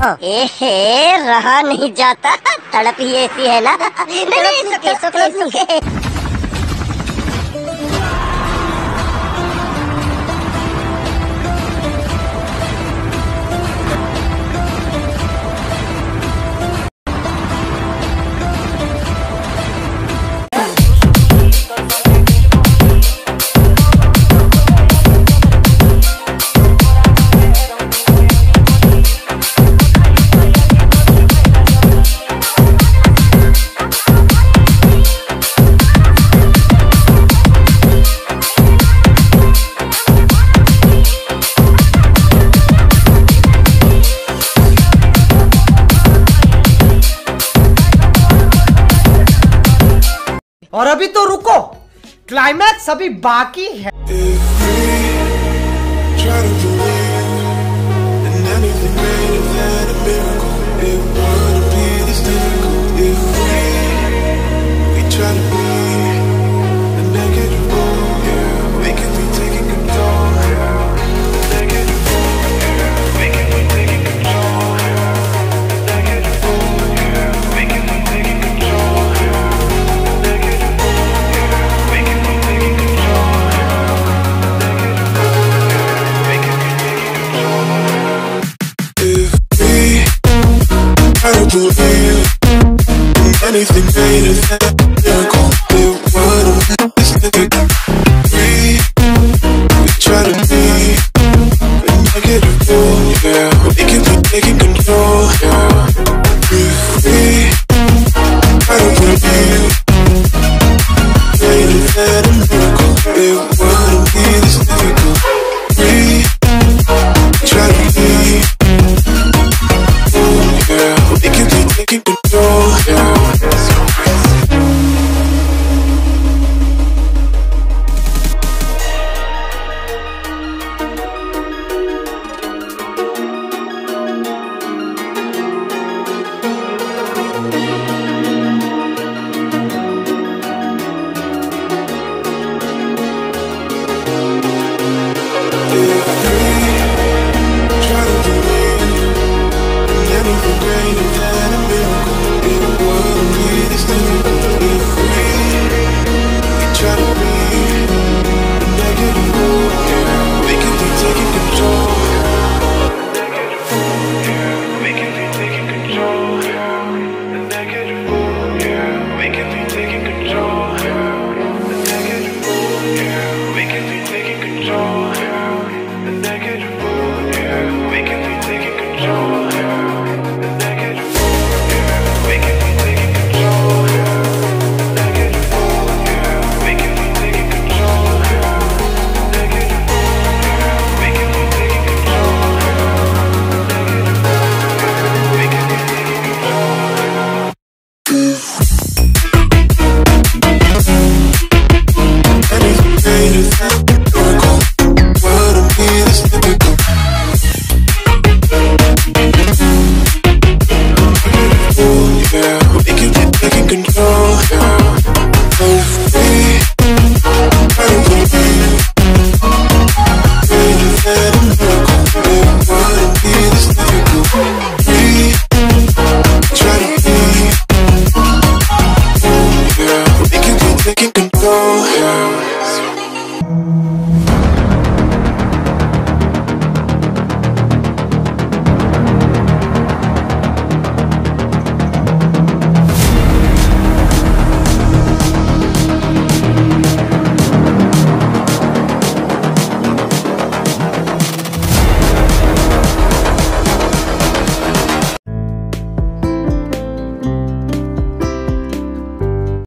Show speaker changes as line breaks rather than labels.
रहा नहीं जाता, तड़प ही ऐसी है ना। नहीं, सुखे।
और अभी तो रुको, क्लाइमैक्स अभी बाकी है।
Anything greater than a miracle, it wouldn't be stick. We try to be a negative fool, yeah. We can be taking control, yeah. If we try to believe greater than a miracle, it wouldn't be this difficult. We try to be, yeah. We can be taking control, yeah.